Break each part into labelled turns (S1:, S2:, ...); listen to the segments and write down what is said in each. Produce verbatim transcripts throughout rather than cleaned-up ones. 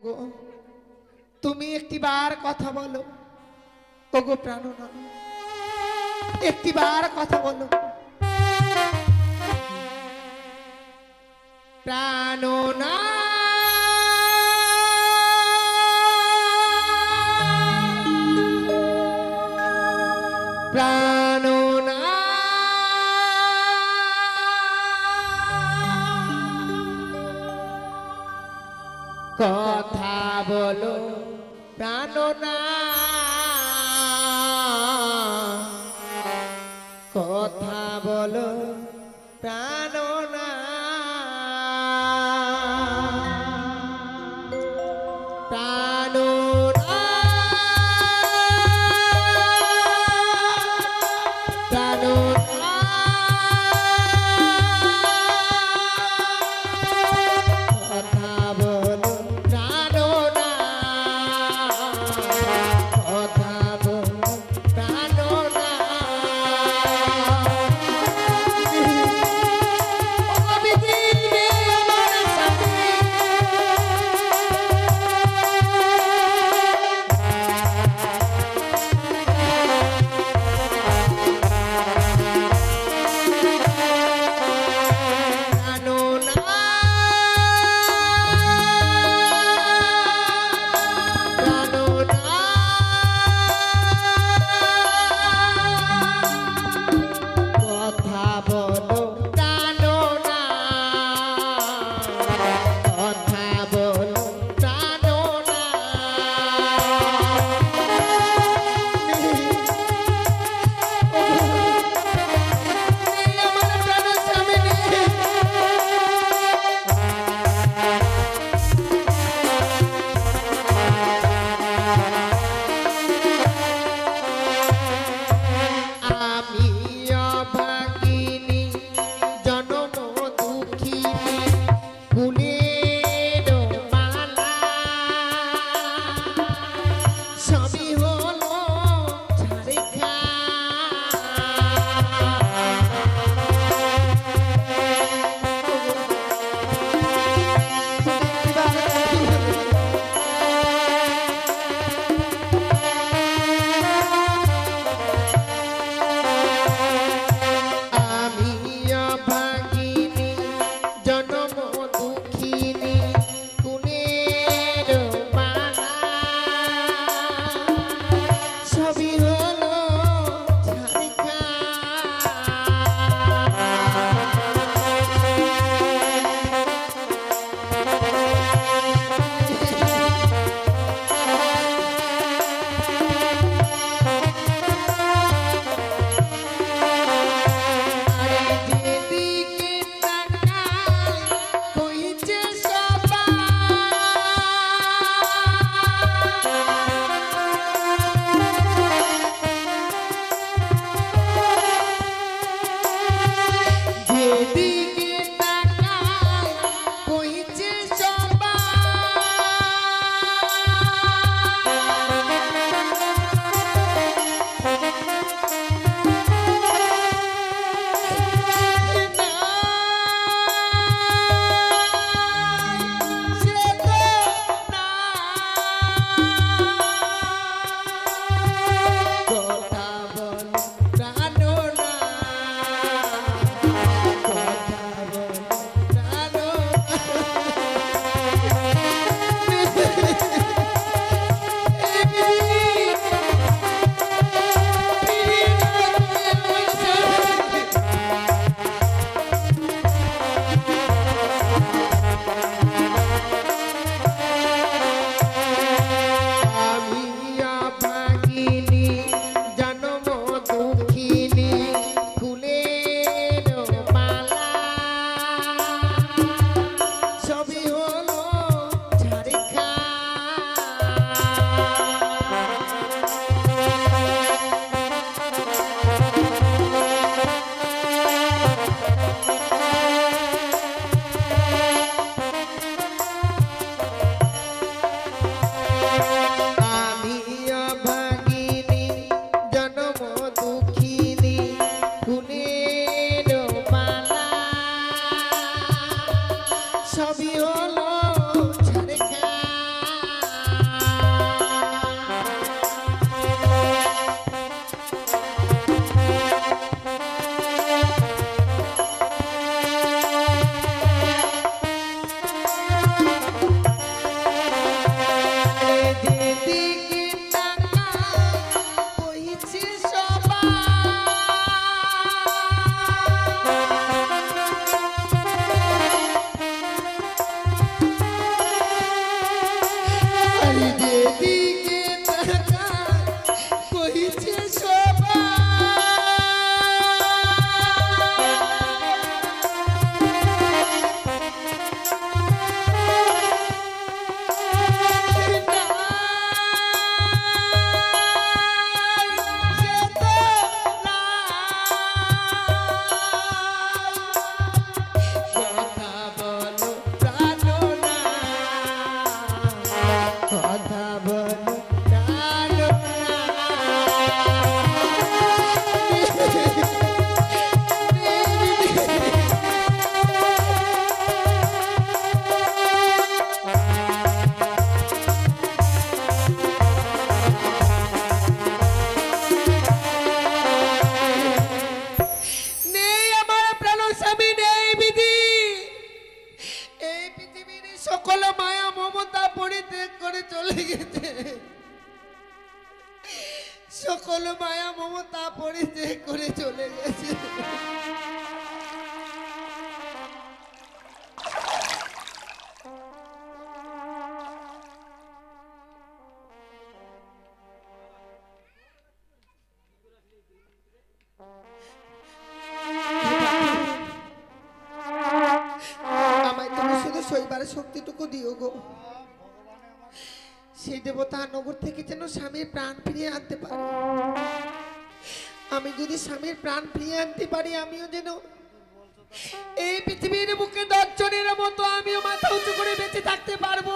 S1: ওগো তুমি একটিবার কথা বলো, ওগো প্রাণনাথ একটিবার কথা বলো। প্রাণনাথ প্রাণনাথ কথা বলো প্রাণনাথ কথা বলো প্রাণনাথ প্রাণনাথ কথা বলো জানো সকল মায়া মমতা পরিত্যাগ করে চলে গেছে। আমায় তুমি শুধু সইবার শক্তিটুকু দিও গো। সেই দেবতা নগর থেকে যেন স্বামীর প্রাণ ফিরিয়ে আনতে পারে। আমি যদি স্বামীর প্রাণ ফিরিয়ে আনতে পারি, আমিও যেন এই পৃথিবীর বুকে দশজনের মতো আমিও মাথা উঁচু করে বেঁচে থাকতে পারবো।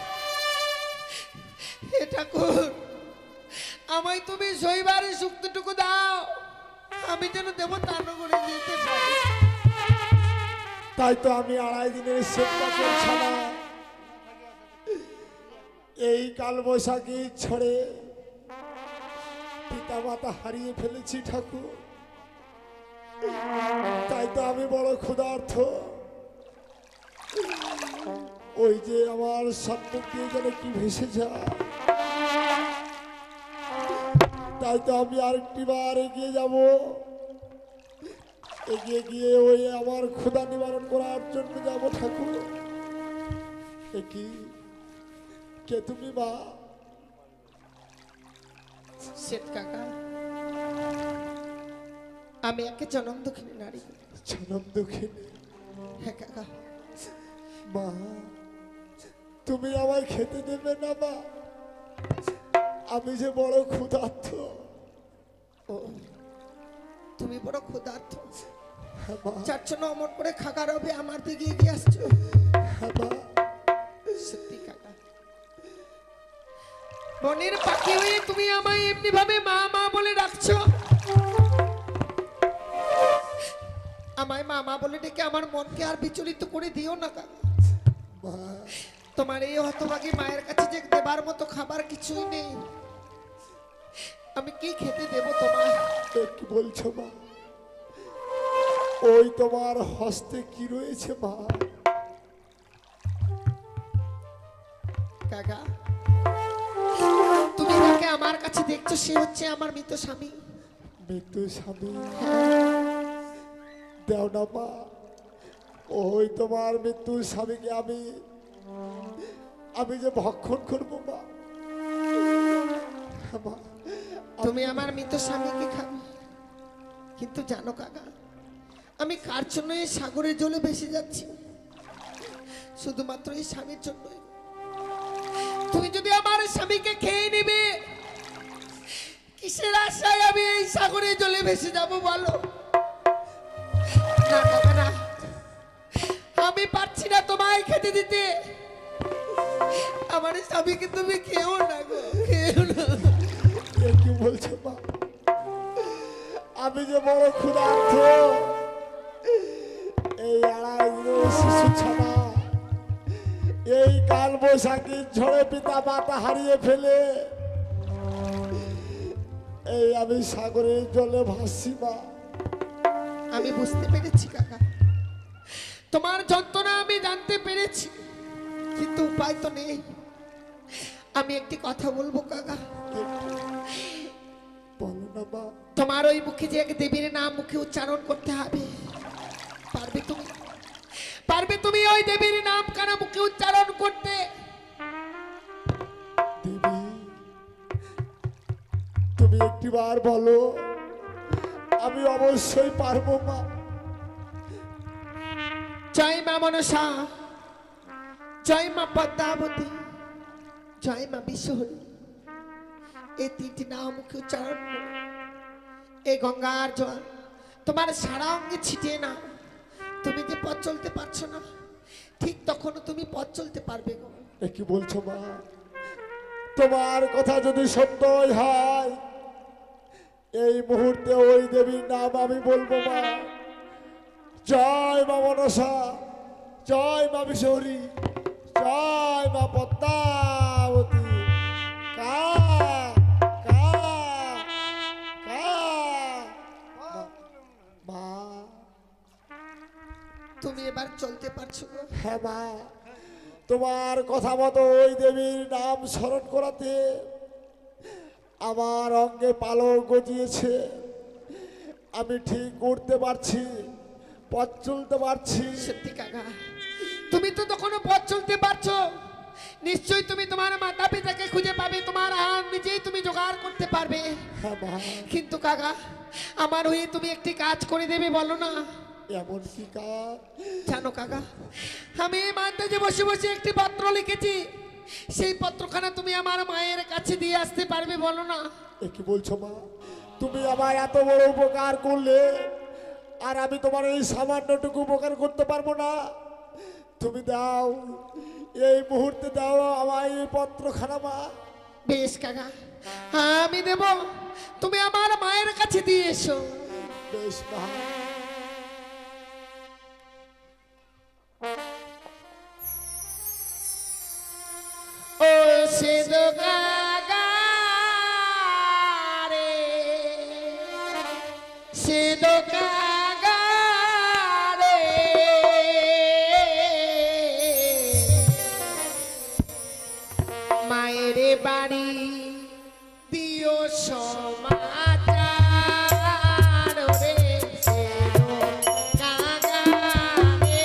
S1: হে ঠাকুর, আমায় তুমি সইবার শক্তিটুকু দাও, আমি যেন দেবতা নগরে যেতে পারি।
S2: তাই তো আমি আড়াই দিনের সেবা করছিলাম। এই কাল বৈশাখী ছড়ে পিতা মাতা হারিয়ে ফেলেছি ঠাকুর। তাই তো আমি বড় ক্ষুধার্ত। ওই যে আমার সম্মুখ দিয়ে যেন কি ভেসে যায়। তাই তো আমি আরেকটি বার এগিয়ে যাব। এগিয়ে গিয়ে ওই আমার ক্ষুধা নিবারণ করার জন্য যাব ঠাকুর। কি কে তুমি মা?
S1: শেঠ কাকা, আমি একে জনম দুঃখিনী নারী।
S2: জনম দুঃখিনী?
S1: হ্যাঁ কাকা।
S2: মা, তুমি আমায় খেতে দেবে না মা? আমি যে বড় ক্ষুধার্ত।
S1: ও, তুমি বড় ক্ষুধার্ত?
S2: হ্যাঁ মা।
S1: যার জন্য অমর করে খাকার হবে আমার দিকে এগিয়ে আসছো?
S2: হ্যাঁ মা।
S1: সত্যি কাকা, বনের পাখি হয়ে তুমি আমায় এমনি ভাবে মা মা বলে ডাকছো। আমায় মা মা বলে ডেকে আমার মনকে আর বিচলিত করে দিও না কাকা।
S2: মা,
S1: তোমার এই হতভাগী মায়ের কাছে যে দেবার মতো খাবার কিছুই নেই। আমি কি খেতে দেব তোমায়?
S2: কি বলছো মা? ওই তোমার হস্তে কি রয়েছে মা?
S1: কাকা, তুমি যাকে আমার কাছে দেখছো সে হচ্ছে আমার মৃত স্বামী।
S2: মৃত্যু স্বামী? দেও না মা, ওই তোমার মৃত্যু স্বামীকে আমি আমি যে ভক্ষণ করবো মা। মা,
S1: তুমি আমার মৃত স্বামীকে খাবে, কিন্তু জানো কাকা, আমি কার জন্য এই সাগরের জলে ভেসে যাচ্ছি? শুধুমাত্র এই স্বামীর জন্যই। তুমি যদি আমার স্বামীকে খেয়ে নেবে, কিসের আশায় আমি এই সাগরের জলে ভেসে যাব বলো? না কাকা না, আমি পারছি না তোমায় খেতে দিতে। আমার স্বামীকে তুমি খেও না গো, খেও না।
S2: কি বলছো মা? আমি যে বড় ক্ষুধার্ত। এই আড়াই দিনের শিশু ছাড়া এই কাল বৈশাখীর ঝড়ে পিতা মাতা হারিয়ে ফেলে এই আমি সাগরের জলে ভাসছি মা।
S1: আমি বুঝতে পেরেছি কাকা, তোমার যন্ত্রণা আমি জানতে পেরেছি, কিন্তু উপায় তো নেই। আমি একটি কথা বলবো কাকা।
S2: বলো না মা।
S1: তোমার ওই মুখে যে এক দেবীর নাম মুখে উচ্চারণ করতে হবে, পারবে তুমি? পারবে তুমি ওই দেবীর নাম কানা মুখে উচ্চারণ করতে?
S2: দেবী, তুমি একটিবার বলো, আমি অবশ্যই পারবো মা।
S1: জয় মা মনসা, জয় মা পদ্মাবতী, জয় মা বিশ্বহরী, এই তিনটি নাম মুখে উচ্চারণ করে এই গঙ্গার জল তোমার সারা অঙ্গে ছিটিয়ে না। তুমি যে পথ চলতে পারছো না, ঠিক তখনও তুমি পথ চলতে পারবে গো।
S2: কি বলছো মা? তোমার কথা যদি সত্যই হয়, এই মুহূর্তে ওই দেবীর নাম আমি বলবো মা। জয় মা মনসা, জয় মা বিশহরী, জয় মা পদ্মাবতী। কা কা কা মা,
S1: তুমি এবার চলতে পারছো গো?
S2: হ্যাঁ মা, তোমার কথা মতো ওই দেবীর নাম স্মরণ করাতে আমার অঙ্গে পালক গজিয়েছে। আমি ঠিক উঠতে পারছি, পথ চলতে পারছি।
S1: সত্যি কাকা, তুমি তো তখনও পথ চলতে পারছো, নিশ্চয়ই তুমি তোমার মাতা পিতাকে খুঁজে পাবে, তোমার হাত নিজেই তুমি জোগাড় করতে পারবে।
S2: হ্যাঁ মা।
S1: কিন্তু কাকা, আমার হয়ে তুমি একটি কাজ করে দেবে বলো না?
S2: এমন কি কাজ?
S1: জানো কাকা, আমি এই মান্দাজে বসে বসে একটি পত্র লিখেছি, সেই পত্রখানা তুমি আমার মায়ের কাছে দিয়ে আসতে পারবে বলো না?
S2: এ কি বলছো মা? তুমি আমার এত বড় উপকার করলে, আর আমি তোমার এই সামান্যটুকু উপকার করতে পারবো না? তুমি দাও, এই মুহূর্তে দাও আমার এই পত্রখানা মা।
S1: বেশ কাকা, আমি দেব, তুমি আমার মায়ের কাছে দিয়ে এসো।
S2: বেশ মা।
S1: ও সেদো কাকা রে, সেদো কাকা রে, মায়ের বাড়ি দিও সমাচার রে, সেদো কাকা রে।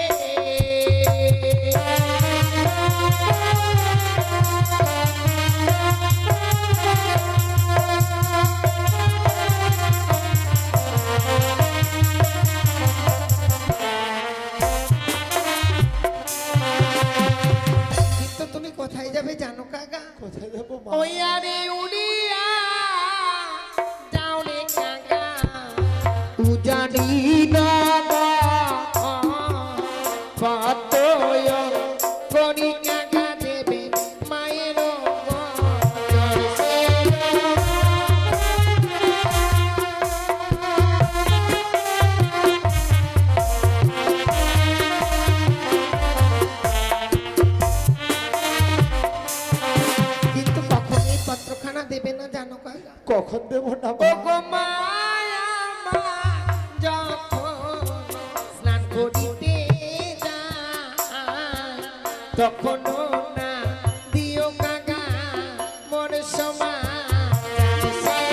S1: কিন্তু তুমি কোথায় যাবে জানো কাকা?
S2: কোথায় যাবো মা?
S1: ওই আরে উড়িয়া যাও রে কাকা, উজানি দাদা পাতয় করি কাকা দেবে মায়ের কিন্তু কখন এই পত্রখানা দেবে না জানো কাকা?
S2: কখন দেবো না
S1: ও
S2: মা?
S1: গো মায়া মা, যখন স্নান করিতে যায়, তখনও না দিও কাকা মোর সমাচার।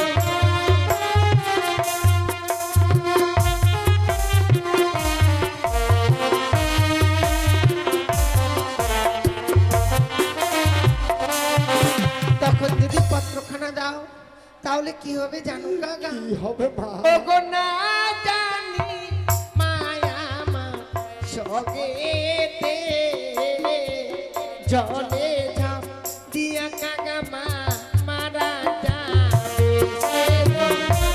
S1: তখন যদি পত্রখানা দাও তাহলে কি হবে জানো কাকা?
S2: কি হবে মা?
S1: ও গো না জানি মায়া মা সগেতে জলে ঝাঁপ দিয়া কাকা মা মারা যাবে।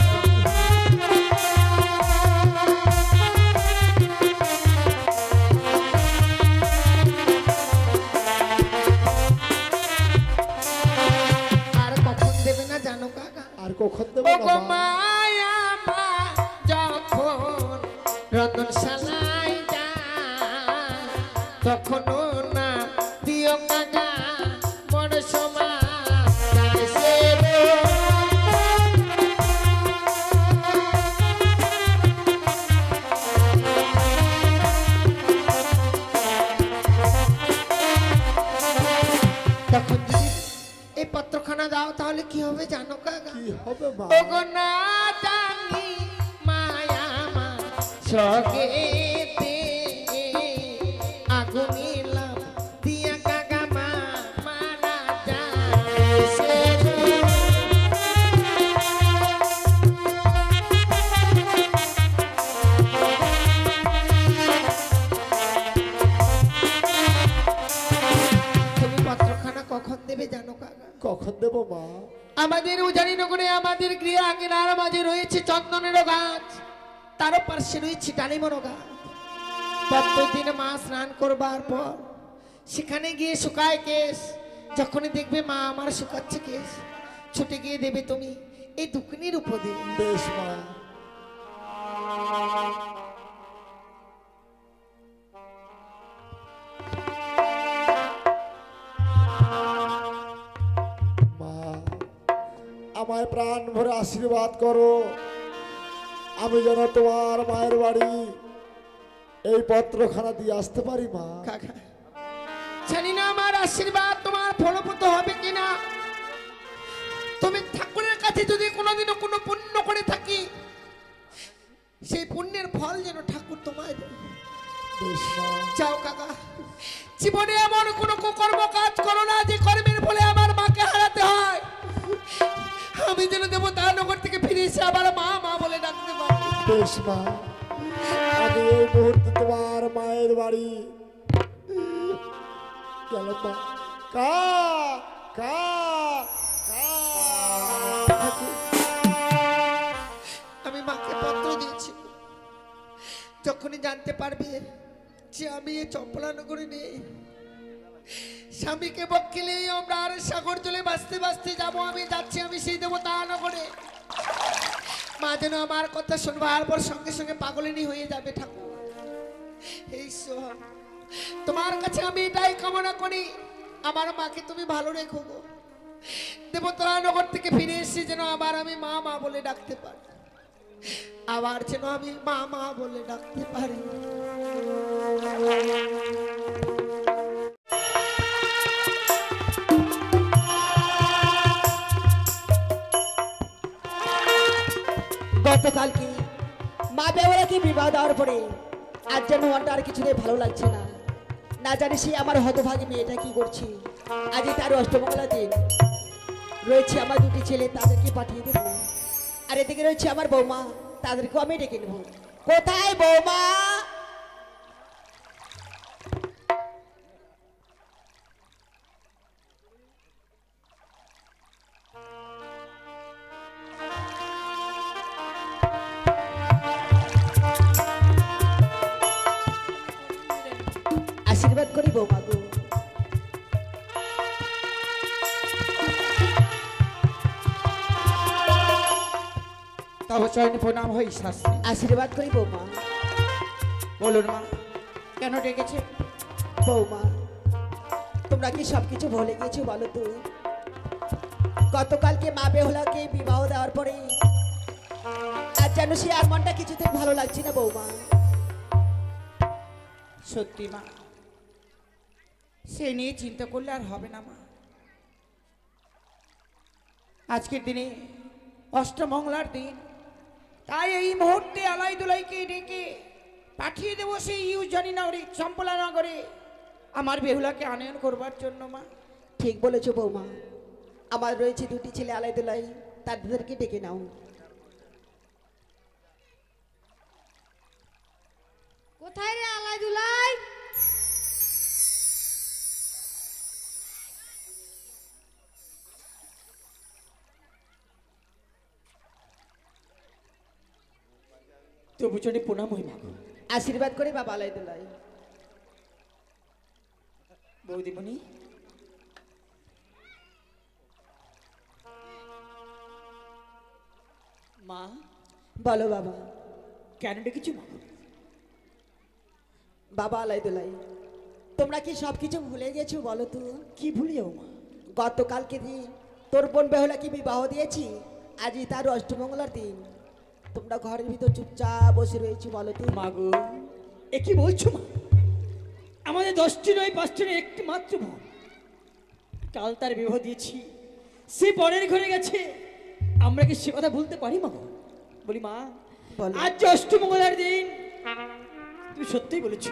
S1: আর কখন দেবে না জানো কাকা?
S2: আর কখন দেবো
S1: ও
S2: না
S1: গো
S2: মা?
S1: মায়া মা যখন রতনশালায় যায়, তখনও না দিও কাকা মোর সমাচার। সেদো তখন যদি এই পত্রখানা দাও তাহলে কি হবে জানো কাকা?
S2: কি হবে মা?
S1: ও গো না জানি মায়া মা সগেতে আগুন লাভ দিয়া কাকা মা মারা যাবে। তুমি পত্রখানা কখন দেবে জানো কাকা?
S2: কখন দেবো মা?
S1: আমাদের উজানি নগরে আমাদের গৃহ আঙিনার মাঝে রয়েছে চন্দনের গাছ, তারও পার্শ্বে রয়েছে ডালিমর গাছ। প্রত্যেকদিন মা স্নান করবার পর সেখানে গিয়ে শুকায় কেশ যখনই দেখবে মা আমার শুকাচ্ছে কেশ, ছুটে গিয়ে দেবে তুমি এই দুকুনির উপদেশ।
S2: বেশ মা। মা, আমায় প্রাণ ভরে আশীর্বাদ করো, আমি যেন তোমার মায়ের বাড়ি এই পত্রখানা দিয়ে আসতে পারি মা।
S1: কাকা, জানি না আমার আশীর্বাদ তোমার ফলপ্রদ হবে কিনা। তুমি ঠাকুরের কাছে যদি কোনোদিনও কোনো পুণ্য করে থাকি, সেই পুণ্যের ফল যেন ঠাকুর তোমায় দেয়।
S2: বেশ মা।
S1: যাও কাকা, জীবনে এমন কোনো কুকর্ম কাজ করো না যে কর্মের ফলে আমার মাকে হারাতে হয়। আমি যেন দেবতানগর থেকে ফিরে এসে আবার মা মা বলে ডাকতে পারি।
S2: বেশ মা, আমি এই মুহূর্তে তোমার মায়ের বাড়ি গেল মা। কা কা কা।
S1: আমি মাকে পত্র দিয়েছি, যখনই জানতে পারবে যে আমি এই চম্পলানগরে নেই, স্বামীকে বক্কিলে আমরা আর সাগর জলে বাঁচতে বাঁচতে যাবো। আমি যাচ্ছি, আমি সেই দেবতানগরে। মা যেন আমার কথা শুনবার পর সঙ্গে সঙ্গে পাগলিনী হয়ে যাবে। ঠাকুর এই ঈশ্বর, তোমার কাছে আমি এটাই কামনা করি, আমার মাকে তুমি ভালো রেখো গো। দেবতানগর থেকে ফিরে এসে যেন আবার আমি মা মা বলে ডাকতে পারি, আবার যেন আমি মা মা বলে ডাকতে পারি।
S3: গতকালকে মা বেওয়ারাকে বিবাহ দেওয়ার পরে আজ যেন মনটা আর কিছুতেই ভালো লাগছে না। না জানি সে আমার হতভাগী মেয়েটা কি করছে। আজই তার অষ্টমঙ্গলা দিন রয়েছে, আমার দুটি ছেলে তাদেরকে পাঠিয়ে দেবো। আর এদিকে রয়েছে আমার বৌমা, তাদেরকেও আমি ডেকে নেবো। কোথায় বৌমা? আশীর্বাদ করি বৌমা গো।
S4: তবে চয়নে প্রণাম হই শাস্ত্রী।
S3: আশীর্বাদ করি বৌমা।
S4: বলুন মা, কেন ডেকেছে?
S3: বৌমা, তোমরা কি সবকিছু ভুলে গেছো বলো তো? গতকালকে মা বেহুলাকে বিবাহ দেওয়ার পরে আজ যেন সে আর মনটা কিছুতেই ভালো লাগছে না বৌমা।
S4: সত্যি মা, সে নিয়ে চিন্তা করলে আর হবে না মা। আজকের দিনে অষ্টমঙ্গলার দিন, তাই এই মুহূর্তে আলাই দুলাইকে ডেকে পাঠিয়ে দেবো সেই ইউজানি নগরে, চম্পলা নগরে আমার বেহুলাকে আনয়ন করবার জন্য মা।
S3: ঠিক বলেছো বৌমা। আমার রয়েছে দুটি ছেলে আলাই দুলাই, তাদেরকে ডেকে নাও।
S5: কোথায় রে আলাই দুলাই?
S4: তবু চলে প্রণাম হই মা।
S3: আশীর্বাদ করে বাবা আলাই দুলাই।
S4: বৌদিমণি, মা
S3: বলো বাবা।
S4: কেন ডেকেছো মা?
S3: বাবা আলাই দুলাই, তোমরা কি সবকিছু ভুলে গেছো বলো তো?
S4: কি ভুলে যাবো মা?
S3: গতকালকে দিন তোর বোন বেহুলাকে বিবাহ দিয়েছি, আজই তার অষ্টমঙ্গলার দিন। তোমরা ঘরের ভিতর চুপচাপ বসে রয়েছো বলো তো?
S4: মা গো, এ কি বলছো মা? আমাদের দশটি নয় পাঁচটি নয়, একটি মাত্র বোন। কাল তার বিবাহ দিয়েছি, সে পরের ঘরে গেছে, আমরা কি সে কথা বলতে পারি মা? বলি মা,
S3: বলো।
S4: আজ যে অষ্টমঙ্গলার দিন, তুমি সত্যিই বলেছ।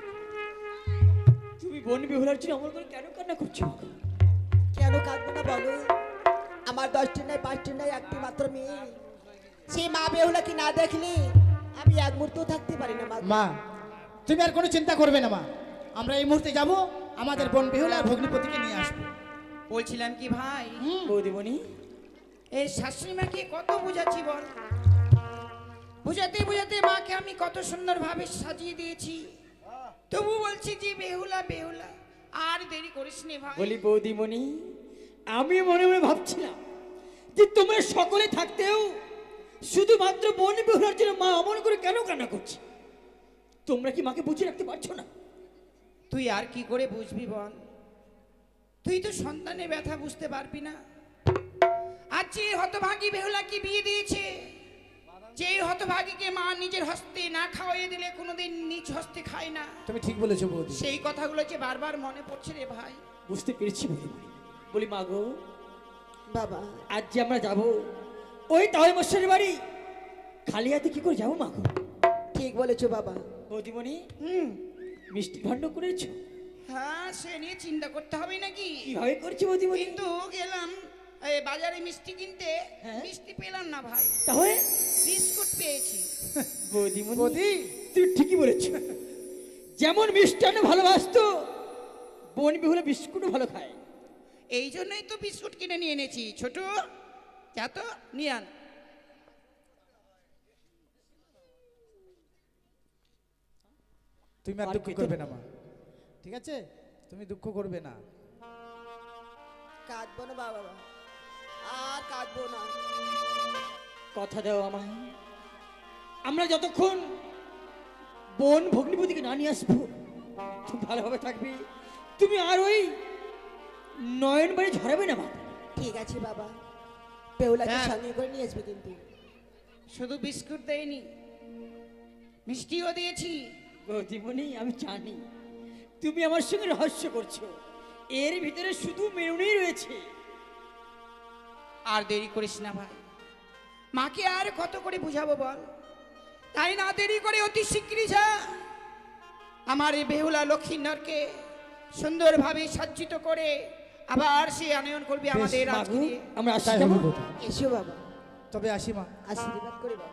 S4: তুমি বোন বিবাহের জন্য আমার করে কেন কান্না করছো?
S3: কেন কাঁদবো না বলো? আমার দশটি নয় পাঁচটি নয়, একটি মাত্র মেয়ে। সেই মা বেহুলাকে না দেখলে আমি এক মুহূর্তেও থাকতে পারি না। মা
S6: মা, তুমি আর কোনো চিন্তা করবে না মা। আমরা এই মুহূর্তে যাব, আমাদের বোন বেহুলা আর ভগ্নিপতিকে নিয়ে আসবো।
S4: বলছিলাম কি ভাই, বৌদিমণি, এই শাশুড়ি মাকে কত বুঝাচ্ছি বল। বুঝাতে বুঝাতে মাকে আমি কত সুন্দরভাবে সাজিয়ে দিয়েছি, তবু বলছি যে বেহুলা বেহুলা।
S1: আর দেরি করিস নে ভাই।
S4: বলি বৌদিমণি, আমি মনে মনে ভাবছিলাম যে তোমরা সকলে থাকতেও শুধুমাত্র বোন বেহুলার জন্য মা অমন করে কেন কান্না করছে? তোমরা কি মাকে বুঝে রাখতে পারছো না?
S1: তুই আর কি করে বুঝবি বল? তুই তো সন্তানের ব্যথা বুঝতে পারবি না। আর যে হতভাগী বেহুলাকে বিয়ে দিয়েছে, যে হতভাগীকে মা নিজের হস্তে না খাওয়াইয়ে দিলে কোনোদিন নিজ হস্তে খায় না,
S2: তুমি ঠিক বলেছো বৌদি।
S1: সেই কথাগুলো যে বারবার মনে পড়ছে রে ভাই।
S4: বুঝতে পেরেছি বৌদিমণি। বলি মা গো,
S3: বাবা
S4: আজ যে আমরা যাব ওই তাওই মশাইয়ের বাড়ি, খালি হাতে কি করে যাবো মা গো?
S3: ঠিক বলেছো বাবা।
S4: বৌদিমণি,
S1: হুম,
S4: মিষ্টি ভাণ্ড করেছো?
S1: হ্যাঁ, সে নিয়ে চিন্তা করতে হবে নাকি?
S4: কিভাবে করছি বৌদিমণি?
S1: কিন্তু গেলাম এই বাজারে মিষ্টি কিনতে,
S4: হ্যাঁ?
S1: মিষ্টি পেলাম না ভাই,
S4: তাহলে
S1: বিস্কুট পেয়েছি।
S4: বৌদিমণি,
S2: বৌদি
S4: তুই ঠিকই বলেছ। যেমন মিষ্টান্ন ভালোবাসতো, বোন বেহুলা বিস্কুটও ভালো খায়।
S1: এই জন্যই তো বিস্কুট কিনে নিয়ে এনেছি। ছোট যা তো নিয়ে আন।
S2: তুমি আর দুঃখ করবে না মা, ঠিক আছে? তুমি দুঃখ করবে না।
S3: কাঁদবো না বাবা, আর কাঁদবো না।
S4: কথা দাও আমায়, আমরা যতক্ষণ বোন ভগ্নিপতিকে না নিয়ে আসবো তুমি ভালোভাবে থাকবে। তুমি আর ওই নয়ন বাড়ি ঝরাবে না মা।
S3: ঠিক আছে বাবা, বেহুলাকে
S1: হ্যাঁ।
S3: সঙ্গে করে নিয়ে আসবে কিন্তু।
S1: শুধু বিস্কুট দেয়নি, মিষ্টিও দিয়েছি।
S4: বৌদিমণি, আমি জানি তুমি আমার সঙ্গে রহস্য করছো, এর ভিতরে শুধু মেরুনেই রয়েছে।
S1: আর দেরি করিস না ভাই, মাকে আর কত করে বুঝাবো বল? তাই না দেরি করে অতি শীঘ্রই যা আমার এই বেহুলা লক্ষ্মীন্দরকে সুন্দরভাবে সজ্জিত করে আবার সে আনয়ন করবে আমাদের
S4: মাগো,
S1: রাজগৃহে।
S4: আমরা আসি
S2: তাই
S4: কেমন?
S2: হবে বৌদি।
S3: এসো বাবা,
S2: তবে আসি মা।
S3: আশীর্বাদ করে বাবা।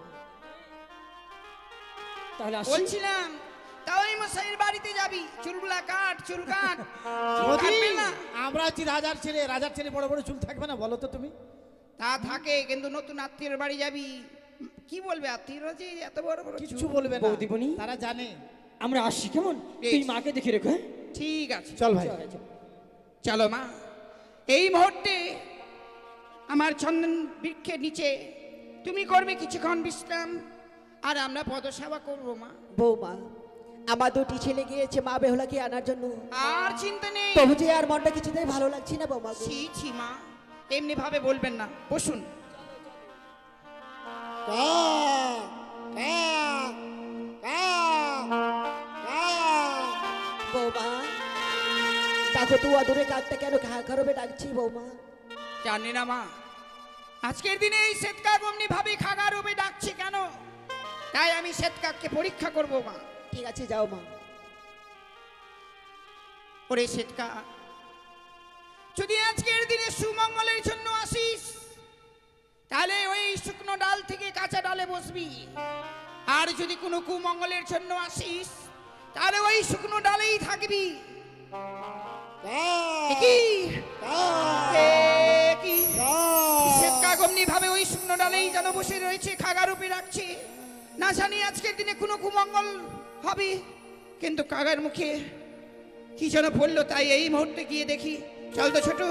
S4: তাহলে আসি।
S1: বলছিলাম তাই মশাইয়ের বাড়িতে যাবি, চুলগুলা কাট, চুল কাট। চুল
S2: বৌদি,
S1: কাটবে না?
S2: আমরা হচ্ছি রাজার ছেলে, রাজার ছেলে বড় বড় চুল থাকবে না বলো তো তুমি?
S1: তা থাকে, কিন্তু নতুন আত্মীয়ের বাড়ি যাবি, কি বলবে আত্মীয়রা যে এত বড় বড়
S2: কিচ্ছু
S1: চুল?
S2: বলবে না,
S4: বৌদিমণি।
S2: তারা জানে।
S4: আমরা আসি কেমন?
S1: বেশ।
S4: তুই মাকে দেখে রেখো। হ্যাঁ?
S1: ঠিক আছে,
S2: চল ভাই।
S4: চল, চল।
S1: চলো মা। এই মুহূর্তে আমার চন্দন বৃক্ষের নিচে তুমি করবে কিছুক্ষণ বিশ্রাম, আর আমরা পদসেবা করবো মা।
S3: বৌমা, আমার দুটি ছেলে গিয়েছে মা বেহুলাকে আনার জন্য।
S1: আর চিন্তা নেই।
S3: তবু যে আর মনটা কিছুতেই ভালো লাগছে না বৌমা গো।
S1: ছি ছি মা, এমনি ভাবে বলবেন না, বসুন।
S3: বৌমা, দেখো তো আদরে কাকটা কেন খা খারবে ডাকছি বৌমা।
S1: জানি না মা, আজকের দিনে এই শ্বেতকাক অমনি ভাবে খাগা রূপে ডাকছে কেন? তাই আমি শ্বেতকাককে পরীক্ষা করব মা।
S3: ঠিক আছে যাও মা।
S1: ওরে শ্বেতকাক, যদি আজকের দিনে সুমঙ্গলের জন্য আসিস, তাহলে ওই শুকনো ডাল থেকে কাঁচা ডালে বসবি। আর যদি কোনো কুমঙ্গলের জন্য আসিস, তাহলে ওই শুকনো ডালেই থাকবি। কি? এ কি? শ্বেতকাক অমনি ভাবে ওই শুকনো ডালেই যেন বসে রয়েছে, খাগা রূপে রাখছে। না জানি আজকের দিনে কোনো কুমঙ্গল হবে, কিন্তু কাগার মুখে কি যেন বললো, তাই এই মুহূর্তে গিয়ে দেখি। চল তো ছোট।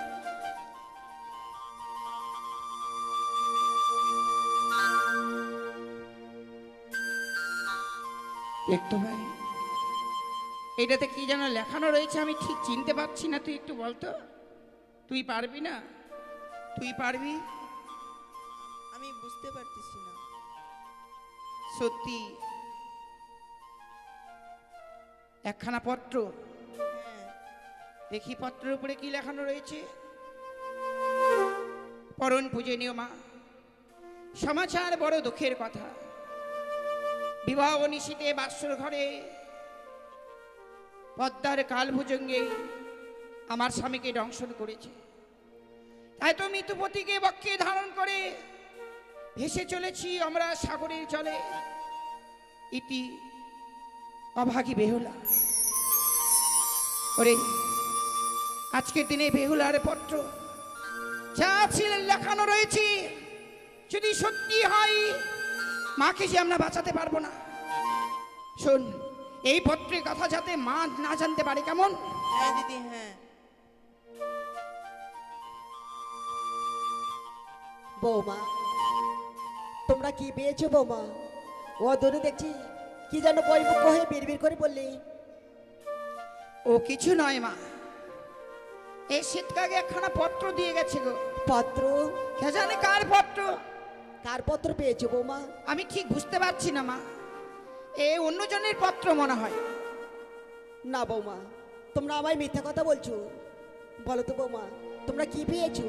S1: একটু ভাই, এটাতে কি যেন লেখানো রয়েছে, আমি ঠিক চিনতে পারছি না। তুই একটু বলতো, তুই পারবি না? তুই পারবি?
S3: আমি বুঝতে পারতেছি না।
S1: সত্যি একখানা পত্র দেখি, পত্রের উপরে কি লেখানো রয়েছে। পরম পূজনীয় মা, সমাচার বড় দুঃখের কথা। বিবাহ নিশীতে বাসর ঘরে পদ্মার কালভুজঙ্গে আমার স্বামীকে দংশন করেছে। তাই তো মৃত্যুপতিকে বক্ষে ধারণ করে ভেসে চলেছি আমরা সাগরের জলে। ইতি অভাগী বেহুলা। ওরে, আজকের দিনে বেহুলার পত্র যা ছিল লেখানো রয়েছে, যদি সত্যি হয়, মাকে যে আমরা বাঁচাতে পারবো না। শোন, এই পত্রের কথা যাতে মা না জানতে পারে, কেমন?
S7: হ্যাঁ দিদি হ্যাঁ।
S3: বৌমা তোমরা কি পেয়েছো বৌমা? ও দূরে দেখছি কি যেন বইমুখ হয়ে বিড়বিড় করে বললি।
S1: ও কিছু নয় মা, এই শীতকাগে একখানা পত্র দিয়ে গেছে গো।
S3: পত্র?
S1: কে জানে কার পত্র।
S3: কার পত্র পেয়েছো বৌমা?
S1: আমি ঠিক বুঝতে পারছি না মা, এ অন্যজনের পত্র মনে হয়।
S3: না বৌমা তোমরা আমায় মিথ্যা কথা বলছো। বলো তো বৌমা তোমরা কি পেয়েছো?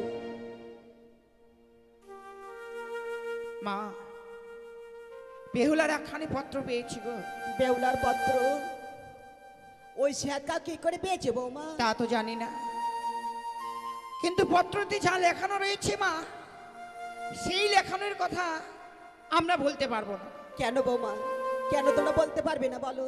S1: মা বেহুলার একখানি পত্র পেয়েছি গো।
S3: বেহুলার পত্র? ওই শ্যাকা কি করে পেয়েছে বৌমা?
S1: তা তো জানি না, কিন্তু পত্রতে যা লেখানো রয়েছে মা, সেই লেখানোর কথা আমরা বলতে পারবো না।
S3: কেন বৌমা, কেন তোমরা বলতে পারবে না বলো?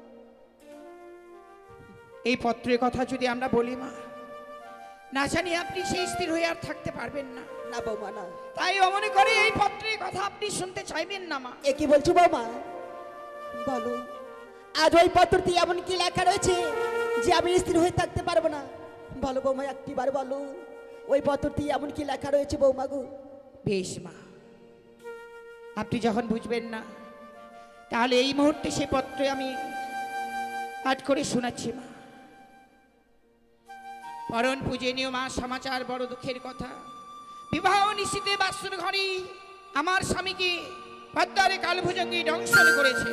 S1: এই পত্রের কথা যদি আমরা বলি মা, না জানি আপনি সেই স্থির হয়ে আর থাকতে পারবেন না।
S3: না বৌমা না।
S1: তাই অমনে করে এই পত্রের কথা আপনি শুনতে চাইবেন না মা।
S3: এ কি বলছো বৌমা? বলো আজ ওই পত্রটি এমন কি লেখা রয়েছে যে আমি স্থির হয়ে থাকতে পারবো না? বলো বৌমা একটিবার বলো, ওই পত্রটি এমন কি লেখা রয়েছে বৌমা গো?
S1: বেশ মা, আপনি যখন বুঝবেন না তাহলে এই মুহূর্তে সেই পত্রে আমি পাঠ করে শোনাচ্ছি মা। পরণ পূজনীয় মা, সমাচার বড় দুঃখের কথা। বিবাহ নিশ্চিতে বাসর ঘরে আমার স্বামীকে পদ্মারে কালভুজঙ্গি দংশন করেছে।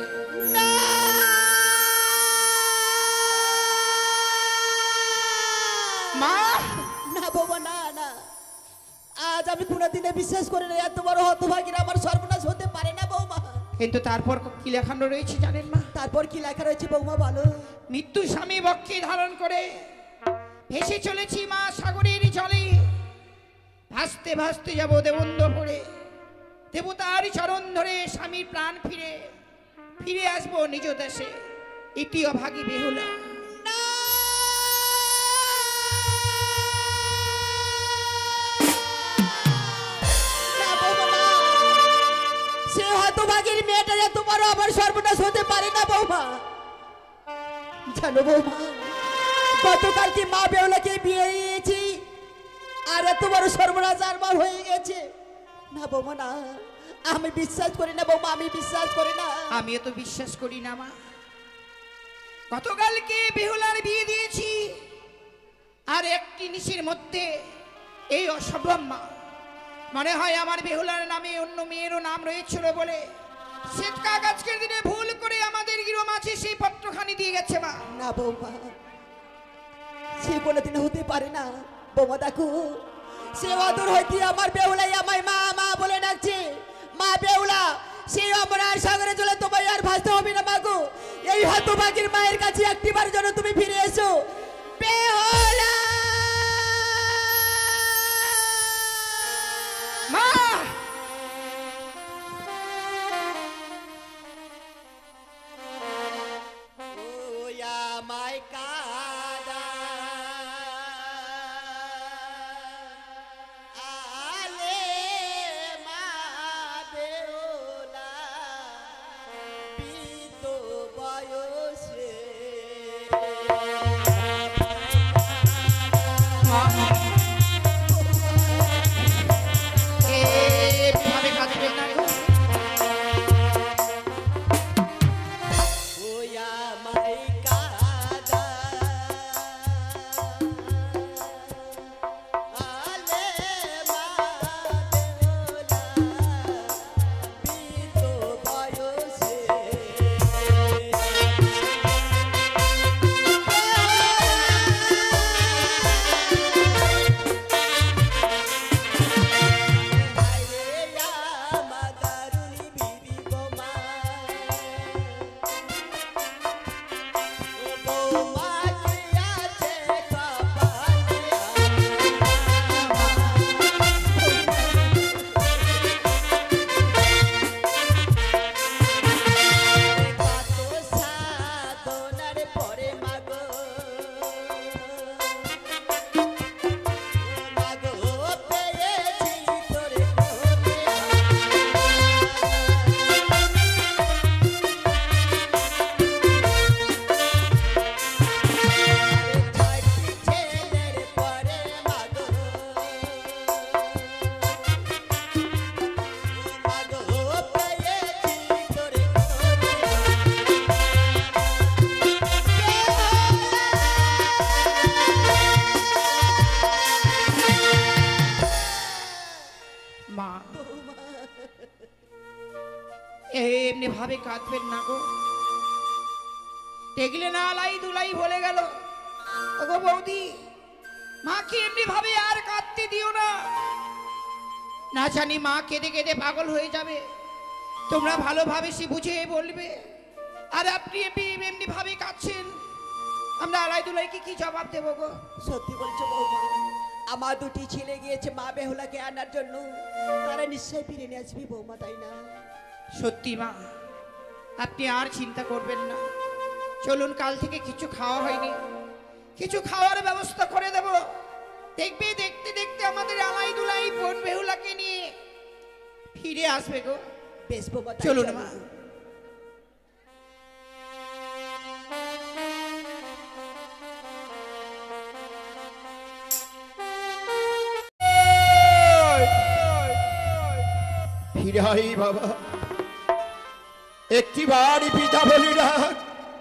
S1: মা
S3: না বৌমা না না, আজ আমি কোনোদিনে বিশ্বাস করি না এত বড় হতভাগীরা আমার সর্বনাশ হতে পারে না বৌমা।
S1: কিন্তু তারপর কি লেখানো রয়েছে জানেন মা?
S3: তারপর কি লেখা রয়েছে বৌমা বলো?
S1: মৃত্যু স্বামী বক্ষে ধারণ করে ভেসে চলেছি মা সাগরের জলে, ভাসতে ভাসতে যাব দেবন্দপুরে, দেবতার চরণ ধরে স্বামীর প্রাণ ফিরে ফিরে আসবো নিজ দেশে। ইতি অভাগী বেহুলা।
S3: সে হতভাগীর মেয়েটা যে তোমারও আমার সর্বনাশ হতে পারে না বৌমা। জানো বৌমা, গতকাল কি মা বেহুলাকে বিয়ে দিয়েছি আর এত বড় সর্বনাশ আমার হয়ে গেছে। না বৌমা না, আমি বিশ্বাস করি না বৌমা, আমি বিশ্বাস করি না।
S1: আমিও তো বিশ্বাস করি না মা। গতকালকে বেহুলার বিয়ে দিয়েছি আর একটি নিশির মধ্যে এই অসম্ভব মা। মনে হয় আমার বেহুলার নামে অন্য মেয়েরও নাম রয়েছিল বলে শ্বেতকাক আজকের দিনে ভুল করে আমাদের গৃহ মাঝে সেই পত্রখানি দিয়ে গেছে মা।
S3: না বৌমা, সে কোনোদিন হতে পারে না বৌমা। দেখো সে অদূর হইতে আমার বেহুলাই আমায় মা মা বলে ডাকছে। মা বেহুলা, সেই অমরার সাগরে চলে তোমায় আর ভাসতে হবে না মাগো। এই হতভাগীর মায়ের কাছে একটিবার জন্য তুমি ফিরে এসো বেহুলা।
S1: মা
S3: আমায় কাদা আলে মা বেহুলা বৃদ্ধ বয়সে
S1: এমনি ভাবে কাঁদবেন না গো, দেখলে না লাই দুলাই বলে গেল। ওগো বৌদি, মাকে এমনি ভাবে আর কাঁদতে দিও না, না জানি মা কেঁদে কেঁদে পাগল হয়ে যাবে। তোমরা ভালোভাবে সে বুঝে বলবে। আর আপনি এমনি এমনি ভাবে কাঁদছেন, আমরা আলাই দুলাইকে কি জবাব দেবো গো?
S3: সত্যি বলছো বৌমা, আমার দুটি ছেলে গিয়েছে মা বেহুলাকে আনার জন্য, তারা নিশ্চয়ই ফিরে নিয়ে আসবি বৌমা, তাই না?
S1: সত্যি মা, আপনি আর চিন্তা করবেন না। চলুন, কাল থেকে কিছু খাওয়া হয়নি, কিছু খাওয়ার ব্যবস্থা করে দেব। দেখবে দেখতে দেখতে আমাদের আলাই দুলাই বোন বেহুলাকে নিয়ে ফিরে আসবে গো।
S3: বেশ বৌমা, তাই
S1: চলুন
S3: চলো।
S1: মা।
S2: ফিরে আই বাবা, একটি বাড়ি পিতা বলি ডাক,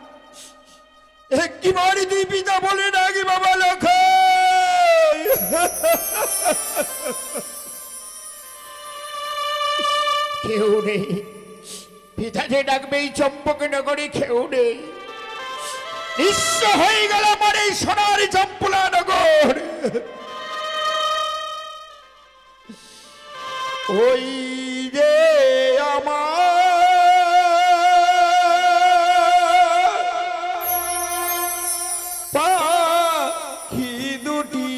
S2: একটি বাড়ি দুই পিতা বলে ডাকি বাবা লোক। কেউ নেই, পিতা যে ডাকবে এই চম্পক নগরে কেউ নেই। নিঃস্ব হয়ে গেল আমার এই সোনার চম্পলা নগর। ওই যে আমার পাখি দুটি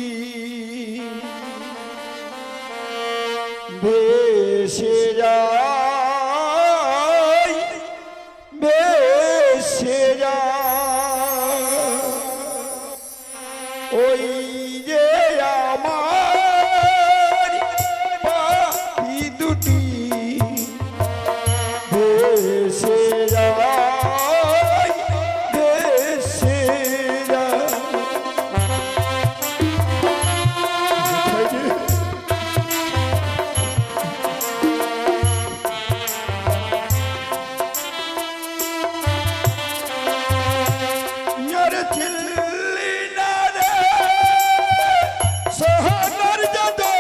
S2: ভেসে যায়, ভেসে যায়। ওই যে আমার পাখি দুটি ভেসে যায়, ভেসে যায়। यार चिल्ली ना रे सोहनर जदो,